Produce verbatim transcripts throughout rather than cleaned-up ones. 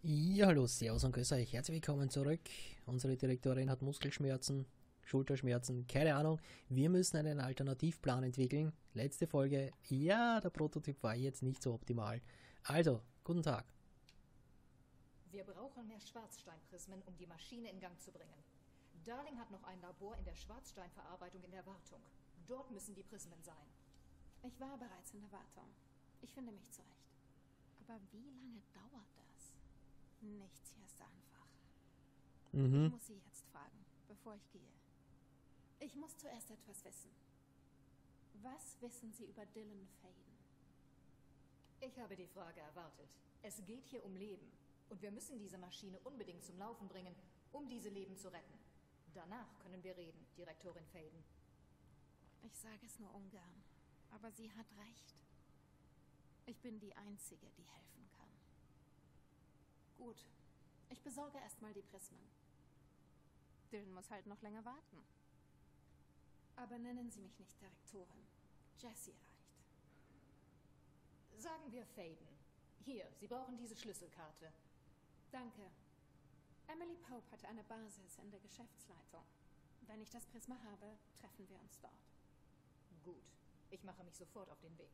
Ja, hallo, servus und grüß euch. Herzlich willkommen zurück. Unsere Direktorin hat Muskelschmerzen, Schulterschmerzen, keine Ahnung. Wir müssen einen Alternativplan entwickeln. Letzte Folge, ja, der Prototyp war jetzt nicht so optimal. Also, guten Tag. Wir brauchen mehr Schwarzsteinprismen, um die Maschine in Gang zu bringen. Darling hat noch ein Labor in der Schwarzsteinverarbeitung in der Wartung. Dort müssen die Prismen sein. Ich war bereits in der Wartung. Ich finde mich zurecht. Aber wie lange dauert das? Nichts hier ist einfach. Mhm. Ich muss Sie jetzt fragen, bevor ich gehe. Ich muss zuerst etwas wissen. Was wissen Sie über Dylan Faden? Ich habe die Frage erwartet. Es geht hier um Leben. Und wir müssen diese Maschine unbedingt zum Laufen bringen, um diese Leben zu retten. Danach können wir reden, Direktorin Faden. Ich sage es nur ungern, aber sie hat recht. Ich bin die Einzige, die helfen kann. Gut, ich besorge erstmal die Prismen. Dylan muss halt noch länger warten. Aber nennen Sie mich nicht Direktorin. Jessie reicht. Sagen wir Faden. Hier, Sie brauchen diese Schlüsselkarte. Danke. Emily Pope hatte eine Basis in der Geschäftsleitung. Wenn ich das Prisma habe, treffen wir uns dort. Gut, ich mache mich sofort auf den Weg.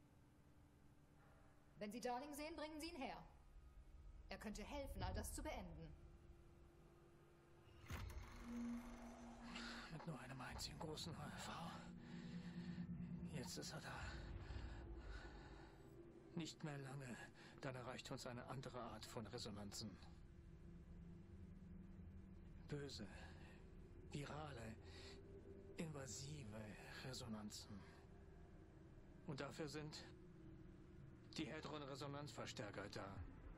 Wenn Sie Darling sehen, bringen Sie ihn her. Er könnte helfen, all das zu beenden. Mit nur einem einzigen großen U F V. Jetzt ist er da. Nicht mehr lange, dann erreicht uns eine andere Art von Resonanzen. Böse, virale, invasive Resonanzen. Und dafür sind die Hadron-Resonanzverstärker da.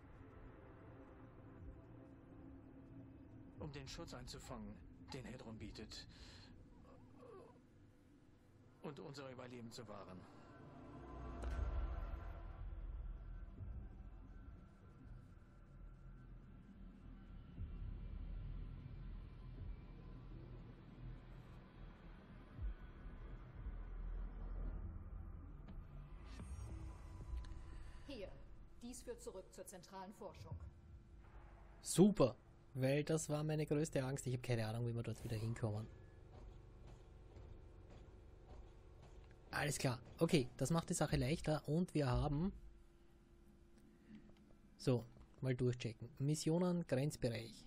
Um den Schutz einzufangen, den Hadron bietet. Und unser Überleben zu wahren. Hier, dies führt zurück zur zentralen Forschung. Super, weil das war meine größte Angst. Ich habe keine Ahnung, wie wir dort wieder hinkommen. Alles klar. Okay, das macht die Sache leichter und wir haben... So, mal durchchecken. Missionen, Grenzbereich.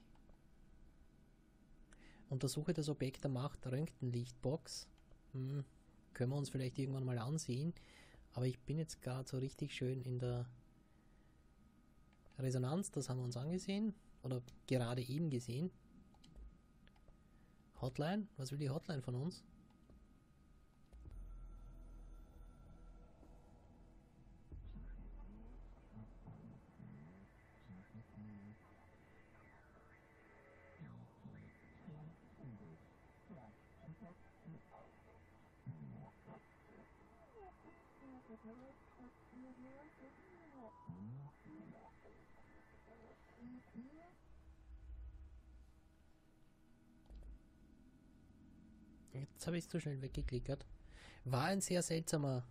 Untersuche das Objekt der Macht, Röntgenlichtbox. Hm, können wir uns vielleicht irgendwann mal ansehen. Aber ich bin jetzt gerade so richtig schön in der Resonanz. Das haben wir uns angesehen. Oder gerade eben gesehen. Hotline? Was will die Hotline von uns? Jetzt habe ich es zu schnell weggeklickert. War ein sehr seltsamer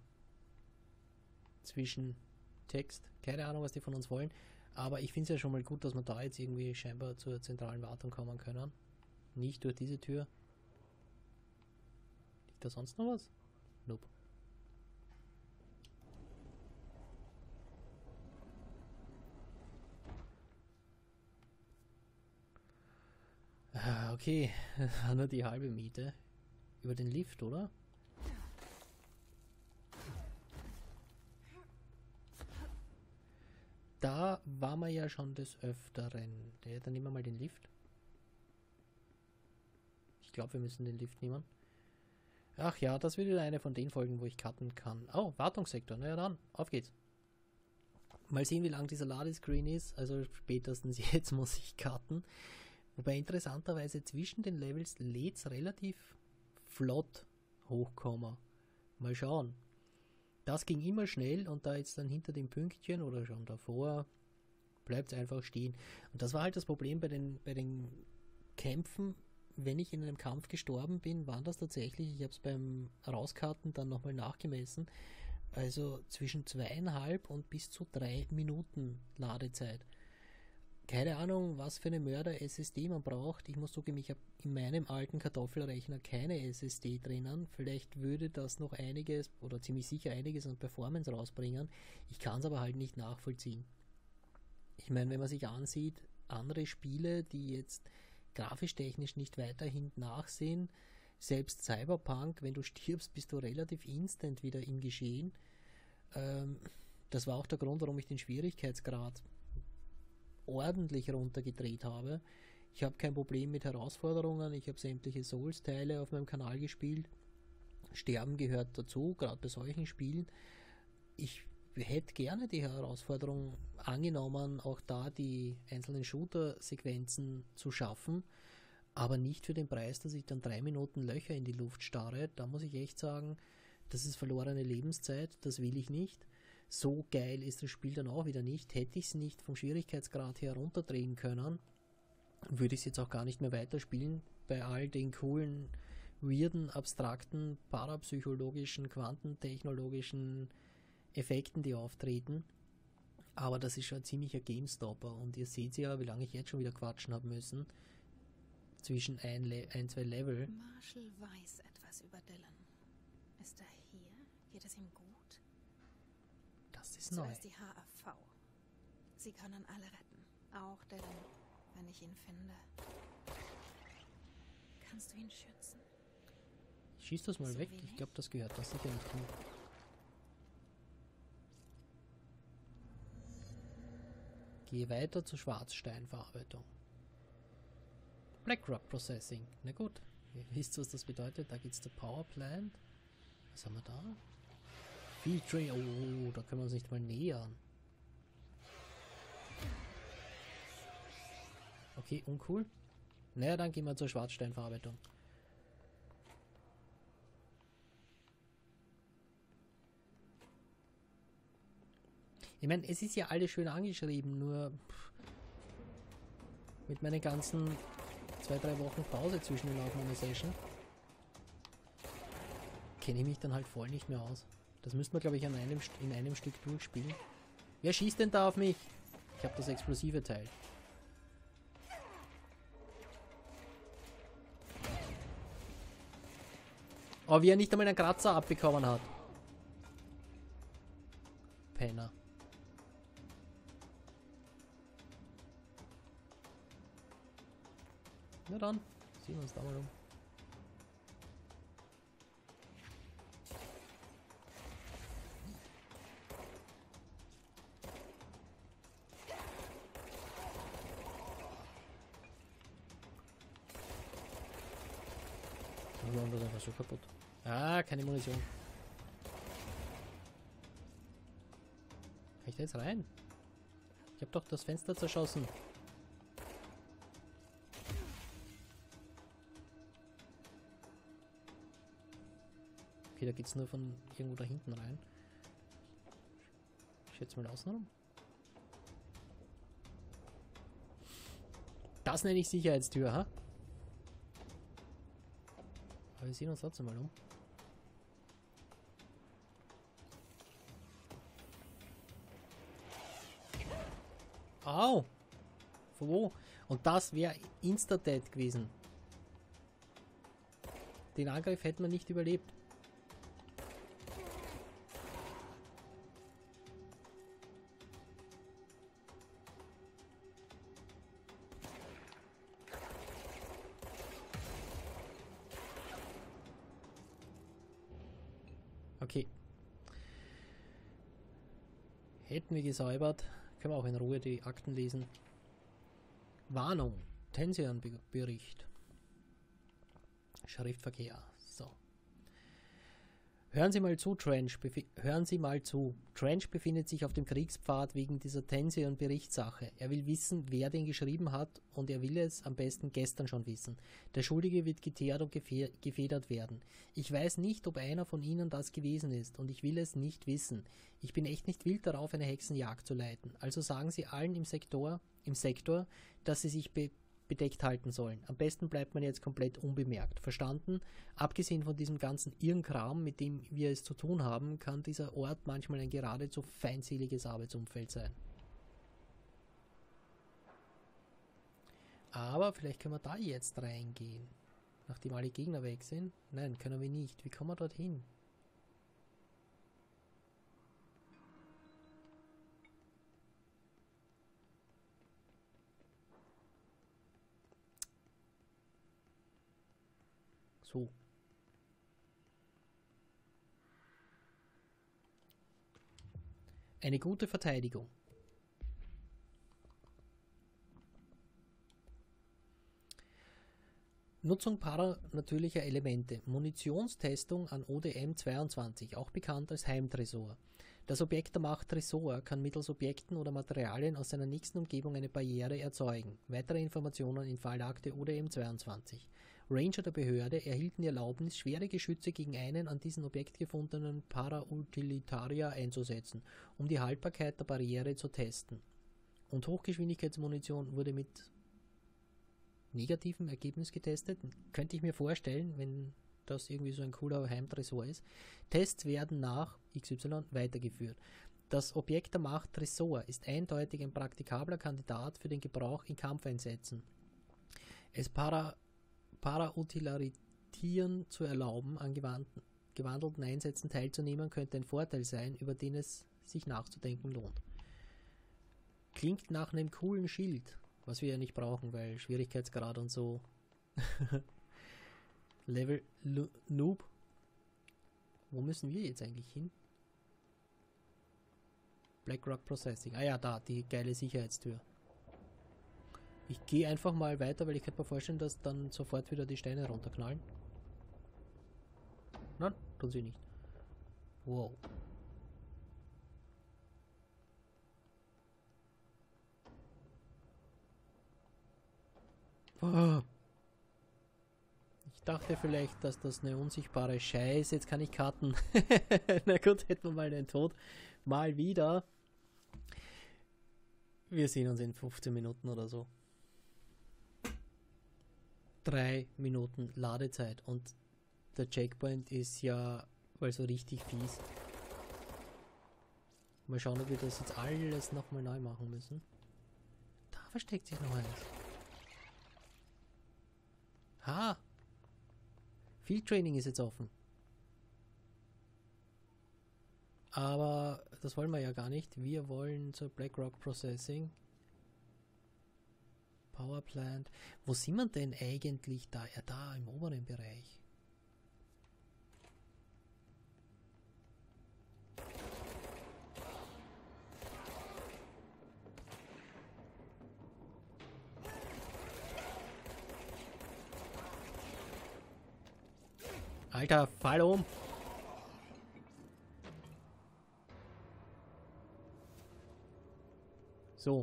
Zwischentext. Keine Ahnung, was die von uns wollen. Aber ich finde es ja schon mal gut, dass wir da jetzt irgendwie scheinbar zur zentralen Wartung kommen können. Nicht durch diese Tür. Liegt da sonst noch was? Nope. Ah, okay, das war nur die halbe Miete. Über den Lift, oder? Da waren wir ja schon des Öfteren. Ja, dann nehmen wir mal den Lift. Ich glaube, wir müssen den Lift nehmen. Ach ja, das wird wieder eine von den Folgen, wo ich cutten kann. Oh, Wartungssektor. Na ja dann, auf geht's. Mal sehen, wie lang dieser Ladescreen ist. Also spätestens jetzt muss ich cutten. Wobei interessanterweise zwischen den Levels lädt es relativ flott hochkommen. Mal schauen. Das ging immer schnell und da jetzt dann hinter dem Pünktchen oder schon davor bleibt es einfach stehen. Und das war halt das Problem bei den, bei den Kämpfen. Wenn ich in einem Kampf gestorben bin, waren das tatsächlich, ich habe es beim Rauskarten dann nochmal nachgemessen, also zwischen zweieinhalb und bis zu drei Minuten Ladezeit. keine Ahnung, was für eine Mörder-S S D man braucht. Ich muss zugeben, ich habe in meinem alten Kartoffelrechner keine S S D drinnen. Vielleicht würde das noch einiges oder ziemlich sicher einiges an Performance rausbringen. Ich kann es aber halt nicht nachvollziehen. Ich meine, wenn man sich ansieht, andere Spiele, die jetzt grafisch technisch nicht weiterhin nachsehen, selbst Cyberpunk, wenn du stirbst, bist du relativ instant wieder im Geschehen. Ähm, das war auch der Grund, warum ich den Schwierigkeitsgrad ordentlich runtergedreht habe. Ich habe kein Problem mit Herausforderungen, ich habe sämtliche Souls-Teile auf meinem Kanal gespielt. Sterben gehört dazu, gerade bei solchen Spielen. Ich hätte gerne die Herausforderung angenommen, auch da die einzelnen Shooter-Sequenzen zu schaffen, aber nicht für den Preis, dass ich dann drei Minuten Löcher in die Luft starre. Da muss ich echt sagen, das ist verlorene Lebenszeit, das will ich nicht. So geil ist das Spiel dann auch wieder nicht. Hätte ich es nicht vom Schwierigkeitsgrad her runterdrehen können, würde ich es jetzt auch gar nicht mehr weiterspielen. Bei all den coolen, weirden, abstrakten, parapsychologischen, quantentechnologischen Effekten, die auftreten. Aber das ist schon ein ziemlicher GameStopper. Und ihr seht ja, wie lange ich jetzt schon wieder quatschen habe müssen. Zwischen ein, Le- ein zwei Level. Marshall weiß etwas über Dylan. Ist er hier? Geht es ihm gut? Das ist neu. Zuerst die H A V. Sie können alle retten. Auch Dylan, wenn ich ihn finde. Kannst du ihn schützen? Schieß das mal So weg. wenig? Ich glaube, das gehört das sicher nicht hin. Gehe weiter zur Schwarzsteinverarbeitung. BlackRock Processing. Na gut. Ihr wisst, was das bedeutet. Da geht es zur Power Plant. Was haben wir da? Field Tray. Oh, da können wir uns nicht mal nähern. Okay, uncool. Naja, dann gehen wir zur Schwarzsteinverarbeitung. Ich meine, es ist ja alles schön angeschrieben, nur pff, mit meinen ganzen zwei, drei Wochen Pause zwischen den laufenden Session kenne ich mich dann halt voll nicht mehr aus. Das müsste man, glaube ich, an einem, St- in einem Stück durchspielen. Wer schießt denn da auf mich? Ich habe das explosive Teil. Oh, wie er nicht einmal einen Kratzer abbekommen hat. Penner. Na dann, sehen wir uns da mal um. Das ist einfach so kaputt. Ah, keine Munition. Kann ich da jetzt rein? Ich habe doch das Fenster zerschossen. Okay, da geht's nur von irgendwo da hinten rein. Ich schätze mal außen rum. Das nenne ich Sicherheitstür, ha? Aber wir sehen uns trotzdem mal um. Au! Von wo? Und das wäre Insta-Dead gewesen. Den Angriff hätte man nicht überlebt. Okay. Hätten wir gesäubert, können wir auch in Ruhe die Akten lesen. Warnung, Tension-Bericht. Schriftverkehr. So. Hören Sie mal zu, Trench. Befi- Hören Sie mal zu. Trench befindet sich auf dem Kriegspfad wegen dieser Tension-Berichtssache. Er will wissen, wer den geschrieben hat, und er will es am besten gestern schon wissen. Der Schuldige wird geteert und gefe- gefedert werden. Ich weiß nicht, ob einer von Ihnen das gewesen ist, und ich will es nicht wissen. Ich bin echt nicht wild darauf, eine Hexenjagd zu leiten. Also sagen Sie allen im Sektor, im Sektor, dass sie sich be- bedeckt halten sollen. Am besten bleibt man jetzt komplett unbemerkt. Verstanden? Abgesehen von diesem ganzen Irrenkram, mit dem wir es zu tun haben, kann dieser Ort manchmal ein geradezu feindseliges Arbeitsumfeld sein. Aber vielleicht können wir da jetzt reingehen. Nachdem alle Gegner weg sind. Nein, können wir nicht. Wie kommen wir dorthin? So. Eine gute Verteidigung. Nutzung paranatürlicher Elemente. Munitionstestung an O D M zweiundzwanzig, auch bekannt als Heimtresor. Das Objekt der Macht Tresor kann mittels Objekten oder Materialien aus seiner nächsten Umgebung eine Barriere erzeugen. Weitere Informationen in Fallakte O D M zweiundzwanzig. Ranger der Behörde erhielten die Erlaubnis, schwere Geschütze gegen einen an diesem Objekt gefundenen Parautilitaria einzusetzen, um die Haltbarkeit der Barriere zu testen. Und Hochgeschwindigkeitsmunition wurde mit negativem Ergebnis getestet. Könnte ich mir vorstellen, wenn das irgendwie so ein cooler Heimtresor ist. Tests werden nach X Y weitergeführt. Das Objekt der Macht Tresor ist eindeutig ein praktikabler Kandidat für den Gebrauch in Kampfeinsätzen. Es para Parautilitieren zu erlauben, an gewandelten Einsätzen teilzunehmen, könnte ein Vorteil sein, über den es sich nachzudenken lohnt. Klingt nach einem coolen Schild, was wir ja nicht brauchen, weil Schwierigkeitsgrad und so. Level Noob. Wo müssen wir jetzt eigentlich hin? BlackRock Processing. Ah ja, da, die geile Sicherheitstür. Ich gehe einfach mal weiter, weil ich könnte mir vorstellen, dass dann sofort wieder die Steine runterknallen. Nein, tun sie nicht. Wow. Oh. Ich dachte vielleicht, dass das eine unsichtbare Scheiße. Jetzt kann ich cutten. Na gut, hätten wir mal den Tod. Mal wieder. Wir sehen uns in fünfzehn Minuten oder so. Drei Minuten Ladezeit. Und der Checkpoint ist ja weil so richtig fies. Mal schauen, ob wir das jetzt alles nochmal neu machen müssen. Da versteckt sich noch eins. Ha! Field Training ist jetzt offen. Aber das wollen wir ja gar nicht. Wir wollen zur BlackRock Processing. Power Plant. Wo sind wir denn eigentlich da? Ja, da im oberen Bereich. Alter, fall um! So.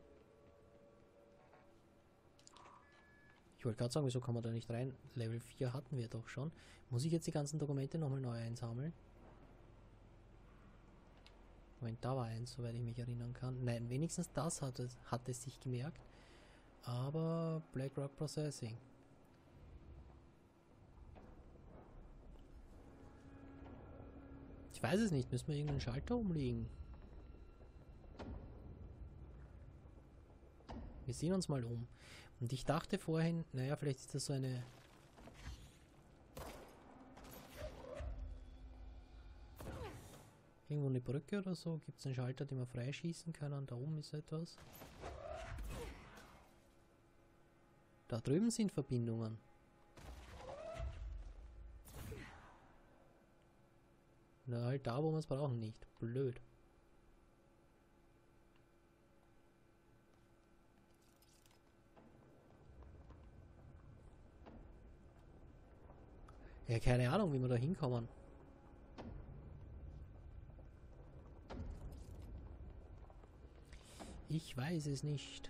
Ich wollte gerade sagen, wieso kann man da nicht rein? Level vier hatten wir doch schon. Muss ich jetzt die ganzen Dokumente nochmal neu einsammeln? Moment, da war eins, soweit ich mich erinnern kann. Nein, wenigstens das hat es, hat es sich gemerkt. Aber BlackRock Processing. Ich weiß es nicht, müssen wir irgendeinen Schalter umlegen? Wir sehen uns mal um. Und ich dachte vorhin, naja, vielleicht ist das so eine... Irgendwo eine Brücke oder so. Gibt es einen Schalter, den wir freischießen können? Da oben ist etwas. Da drüben sind Verbindungen. Na, halt da, wo wir es brauchen, nicht. Blöd. Ja, keine Ahnung, wie wir da hinkommen. Ich weiß es nicht.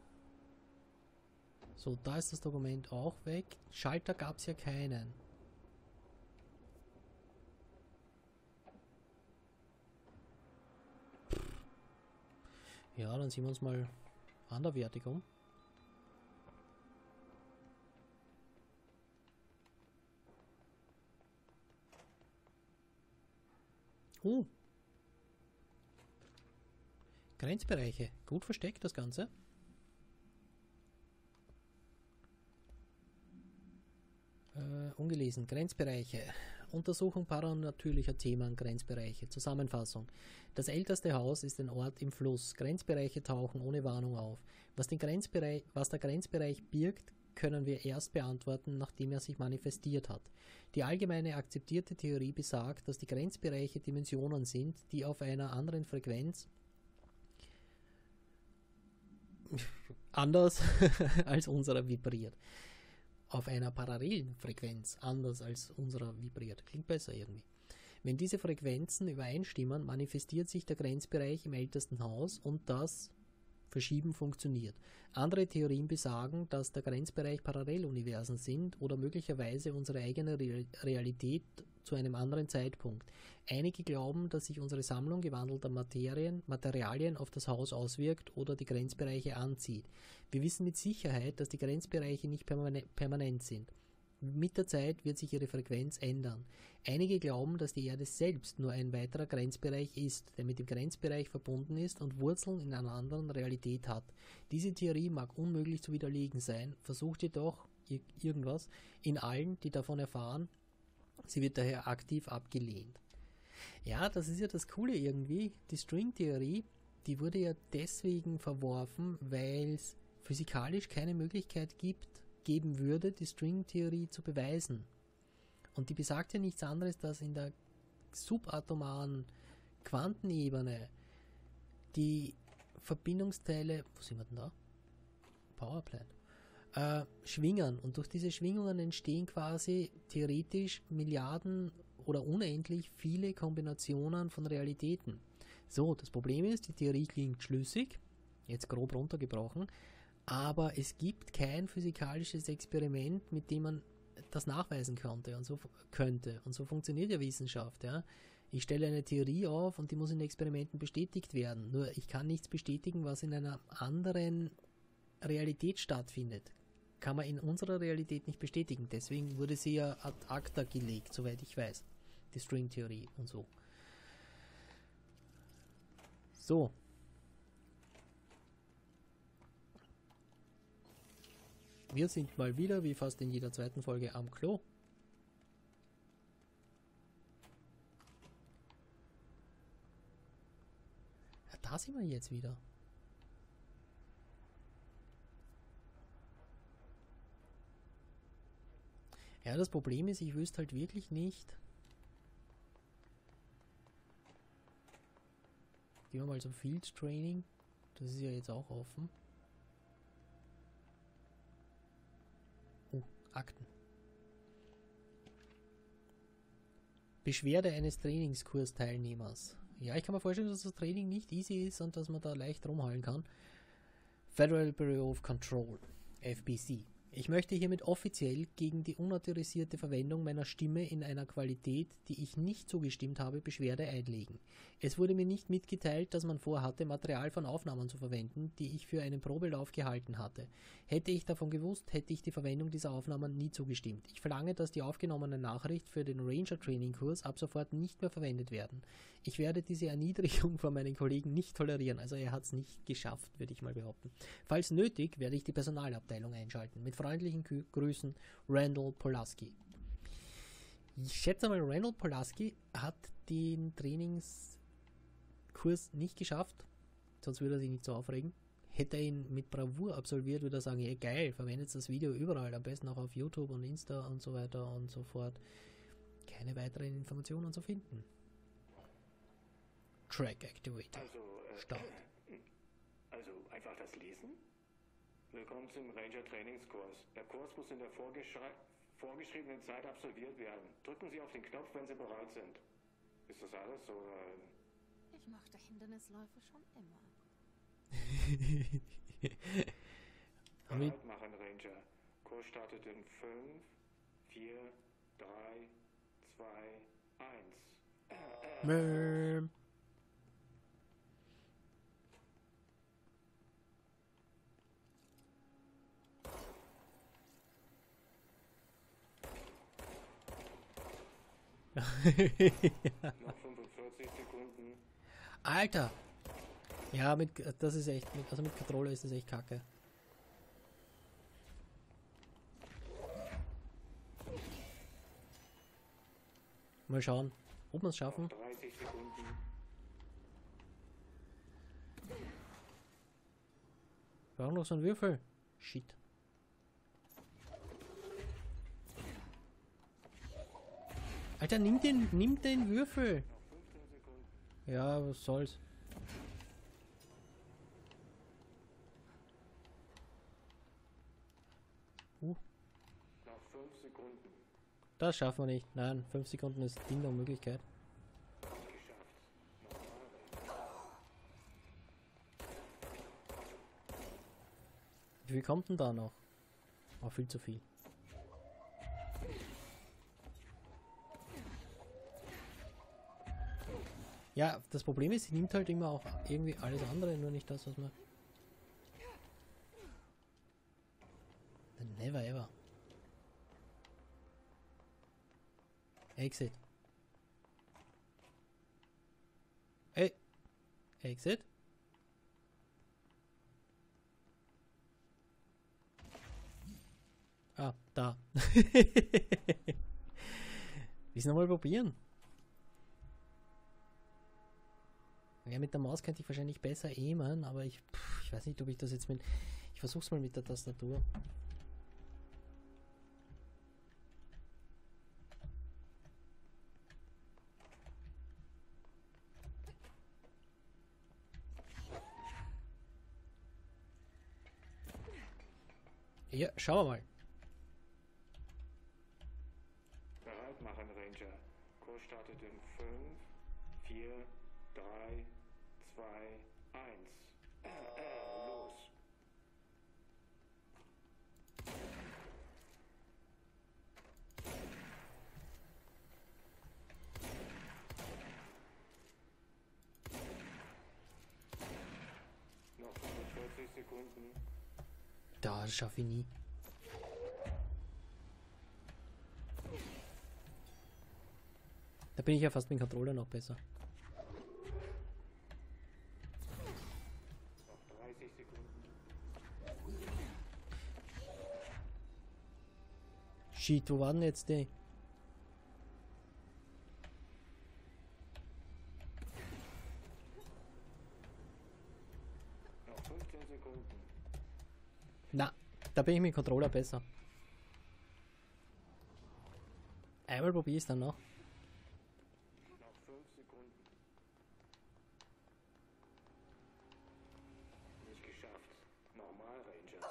So, da ist das Dokument auch weg. Schalter gab es ja keinen. Ja, dann sehen wir uns mal anderweitig um. Oh. Grenzbereiche. Gut versteckt das Ganze. Äh, ungelesen. Grenzbereiche. Untersuchung paranatürlicher Themen, Grenzbereiche. Zusammenfassung. Das älteste Haus ist ein Ort im Fluss. Grenzbereiche tauchen ohne Warnung auf. Was, den Grenzbereich, was der Grenzbereich birgt, können wir erst beantworten, nachdem er sich manifestiert hat. Die allgemeine akzeptierte Theorie besagt, dass die Grenzbereiche Dimensionen sind, die auf einer anderen Frequenz anders als unserer vibriert. Auf einer parallelen Frequenz anders als unserer vibriert. Klingt besser irgendwie. Wenn diese Frequenzen übereinstimmen, manifestiert sich der Grenzbereich im ältesten Haus und das Verschieben funktioniert. Andere Theorien besagen, dass der Grenzbereich Paralleluniversen sind oder möglicherweise unsere eigene Realität zu einem anderen Zeitpunkt. Einige glauben, dass sich unsere Sammlung gewandelter Materien, Materialien auf das Haus auswirkt oder die Grenzbereiche anzieht. Wir wissen mit Sicherheit, dass die Grenzbereiche nicht permanent sind. Mit der Zeit wird sich ihre Frequenz ändern. Einige glauben, dass die Erde selbst nur ein weiterer Grenzbereich ist, der mit dem Grenzbereich verbunden ist und Wurzeln in einer anderen Realität hat. Diese Theorie mag unmöglich zu widerlegen sein, versucht jedoch ir- irgendwas in allen, die davon erfahren. Sie wird daher aktiv abgelehnt. Ja, das ist ja das Coole irgendwie. Die Stringtheorie, die wurde ja deswegen verworfen, weil es physikalisch keine Möglichkeit gibt, geben würde, die Stringtheorie zu beweisen. Und die besagt ja nichts anderes, dass in der subatomaren Quantenebene die Verbindungsteile, wo sind wir denn da? Powerplant. Äh, schwingen und durch diese Schwingungen entstehen quasi theoretisch Milliarden oder unendlich viele Kombinationen von Realitäten. So, das Problem ist, die Theorie klingt schlüssig, jetzt grob runtergebrochen, aber es gibt kein physikalisches Experiment, mit dem man das nachweisen könnte und so könnte. Und so funktioniert ja Wissenschaft. Ja. Ich stelle eine Theorie auf und die muss in Experimenten bestätigt werden. Nur ich kann nichts bestätigen, was in einer anderen Realität stattfindet. Kann man in unserer Realität nicht bestätigen. Deswegen wurde sie ja ad acta gelegt, soweit ich weiß. Die Stringtheorie und so. So. Wir sind mal wieder, wie fast in jeder zweiten Folge, am Klo. Ja, da sind wir jetzt wieder. Ja, das Problem ist, ich wüsste halt wirklich nicht. Gehen wir mal zum Field Training. Das ist ja jetzt auch offen. Akten. Beschwerde eines Trainingskursteilnehmers. Ja, ich kann mir vorstellen, dass das Training nicht easy ist und dass man da leicht rumhalten kann. Federal Bureau of Control, F B C. Ich möchte hiermit offiziell gegen die unautorisierte Verwendung meiner Stimme in einer Qualität, die ich nicht zugestimmt habe, Beschwerde einlegen. Es wurde mir nicht mitgeteilt, dass man vorhatte, Material von Aufnahmen zu verwenden, die ich für einen Probelauf gehalten hatte. Hätte ich davon gewusst, hätte ich die Verwendung dieser Aufnahmen nie zugestimmt. Ich verlange, dass die aufgenommene Nachricht für den Ranger-Training-Kurs ab sofort nicht mehr verwendet werden. Ich werde diese Erniedrigung von meinen Kollegen nicht tolerieren. Also er hat es nicht geschafft, würde ich mal behaupten. Falls nötig, werde ich die Personalabteilung einschalten. Mit freundlichen Grü- Grüßen, Randall Polaski. Ich schätze mal, Randall Polaski hat den Trainingskurs nicht geschafft, sonst würde er sich nicht so aufregen. Hätte er ihn mit Bravour absolviert, würde er sagen, hey, geil, verwendet das Video überall, am besten auch auf YouTube und Insta und so weiter und so fort. Keine weiteren Informationen zu finden. Track Activator. Also, äh, Start. Also einfach das Lesen? Willkommen zum Ranger Trainingskurs. Der Kurs muss in der vorgeschri- vorgeschriebenen Zeit absolviert werden. Drücken Sie auf den Knopf, wenn Sie bereit sind. Ist das alles oder? Ich mochte Hindernisläufe schon immer. Bereit machen, Ranger. Kurs startet in fünf, vier, drei, zwei, eins. Mörm. Noch fünfundvierzig Sekunden. Alter! Ja, mit, das ist echt, mit, also mit Controller ist das echt kacke. Mal schauen, ob wir es schaffen. Noch dreißig Sekunden. Wir brauchen noch so einen Würfel. Shit. Alter, nimm den, nimm den Würfel. Noch fünfzehn Sekunden. Ja, was soll's. Uh, Noch fünf Sekunden. das schaffen wir nicht. Nein, fünf Sekunden ist Ding der Möglichkeit. Nicht geschafft. Normal. Wie viel kommt denn da noch? Oh, viel zu viel. Ja, das Problem ist, sie nimmt halt immer auch irgendwie alles andere, nur nicht das, was man... Never ever. Exit. Ey. Exit. Ah, da. Willst du nochmal probieren? Ja, mit der Maus könnte ich wahrscheinlich besser aimen, aber ich, pff, ich weiß nicht, ob ich das jetzt mit... Ich versuch's mal mit der Tastatur. Ja, schauen wir mal. Bereit machen, Ranger. Kurs startet in fünf, vier, drei, zwei, eins. Äh, äh, los. Noch fünfundvierzig Sekunden. Da, das schaffe ich nie. Da bin ich ja fast mit dem Controller noch besser. Noch dreißig Sekunden. Shit, wo war denn jetzt die? Noch fünfzehn Sekunden. Na, da bin ich mit dem Controller besser. Einmal probiere ich es dann noch. Noch fünf Sekunden. Nicht geschafft. Normal, Ranger.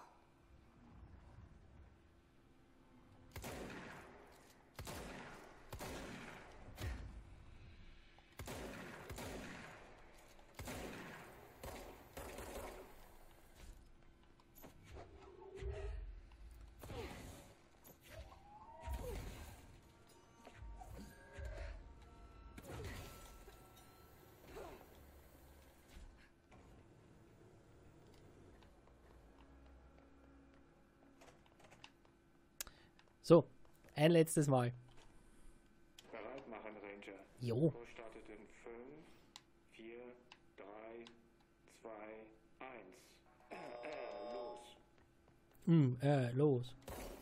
So, ein letztes Mal. Bereit machen, Ranger. Jo. Kurs startet in fünf, vier, drei, zwei, eins. Äh, äh, los. Hm, äh, los.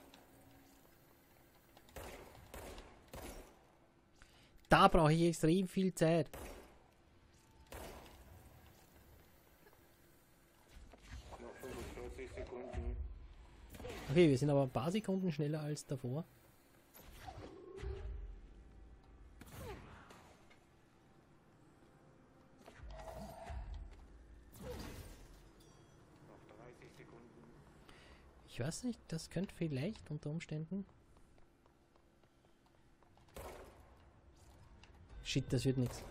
Da brauche ich extrem viel Zeit. Noch fünfundvierzig Sekunden. Okay, wir sind aber ein paar Sekunden schneller als davor. Noch dreißig Sekunden. Ich weiß nicht, das könnte vielleicht unter Umständen... Shit, das wird nichts.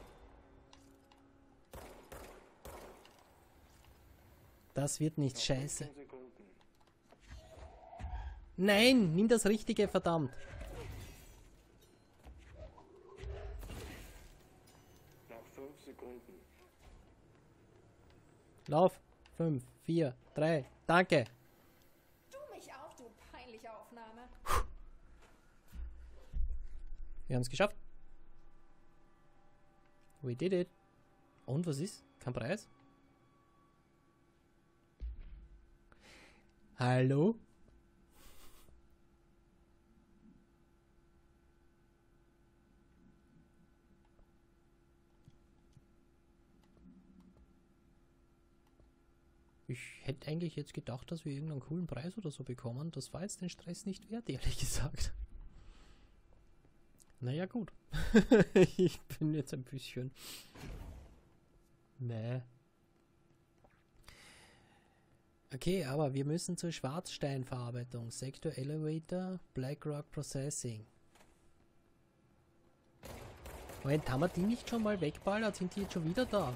Das wird nicht, Noch scheiße. fünfzehn Sekunden. Nein, nimm das Richtige, verdammt. Noch fünf Sekunden. Lauf. fünf, vier, drei, danke. Du mich auch, du peinliche Aufnahme. Wir haben es geschafft. We did it. Und was ist? Kein Preis? Hallo? Ich hätte eigentlich jetzt gedacht, dass wir irgendeinen coolen Preis oder so bekommen. Das war jetzt den Stress nicht wert, ehrlich gesagt. Naja, gut. Ich bin jetzt ein bisschen... Nee. Okay, aber wir müssen zur Schwarzsteinverarbeitung. Sektor Elevator, BlackRock Processing. Moment, haben wir die nicht schon mal wegballert? Sind die jetzt schon wieder da?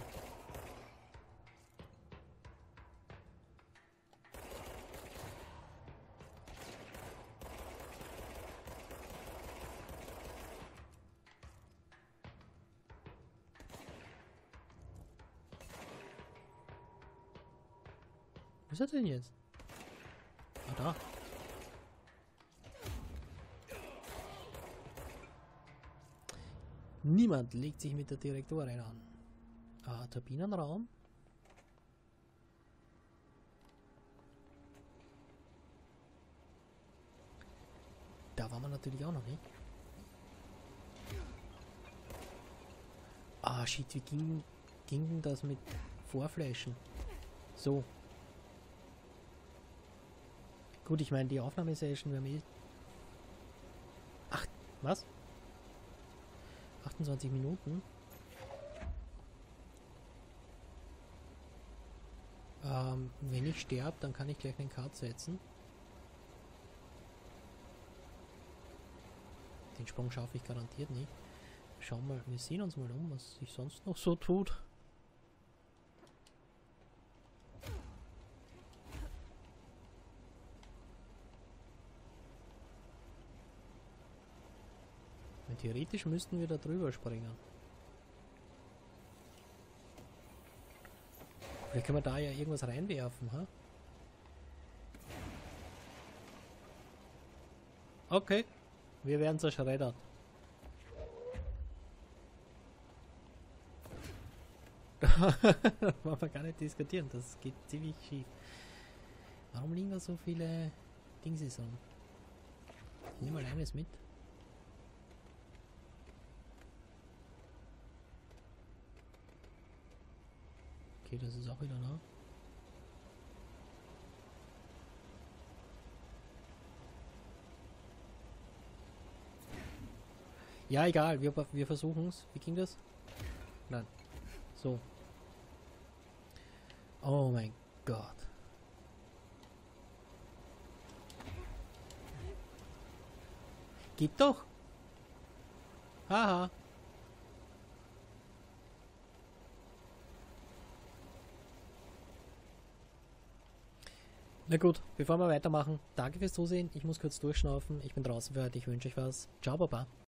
Wo ist er denn jetzt? Ah, da. Niemand legt sich mit der Direktorin an. Ah, Turbinenraum. Da waren wir natürlich auch noch nicht. Ah, shit, wie ging, ging denn das mit Vorflashen? So. Gut, ich meine, die Aufnahmesession, wir haben eh... Ach, was? achtundzwanzig Minuten. Ähm, wenn ich sterbe, dann kann ich gleich einen Cut setzen. Den Sprung schaffe ich garantiert nicht. Schauen mal, wir sehen uns mal um, was sich sonst noch so tut. Theoretisch müssten wir da drüber springen. Vielleicht können wir da ja irgendwas reinwerfen, ha? Okay, wir werden zerschreddert. Das wollen wir gar nicht diskutieren, das geht ziemlich schief. Warum liegen da so viele Dingses rum? Ich nehme mal eines mit. Okay, das ist auch wieder da. Ja, egal, wir, wir versuchen es. Wie ging das? Nein. So. Oh mein Gott. Geht doch. Haha. Na gut, bevor wir weitermachen, danke fürs Zusehen. Ich muss kurz durchschnaufen. Ich bin draußen für heute. Ich wünsche euch was. Ciao, Baba.